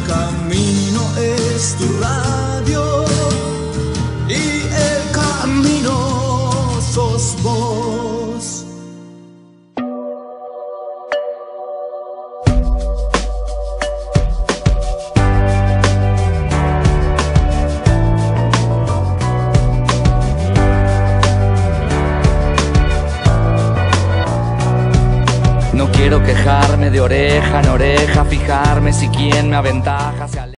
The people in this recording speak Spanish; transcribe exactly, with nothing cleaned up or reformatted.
camino es tu radio y el camino sos vos. No quiero quejarme de oreja en oreja, fijarme si quien me aventaja se aleja.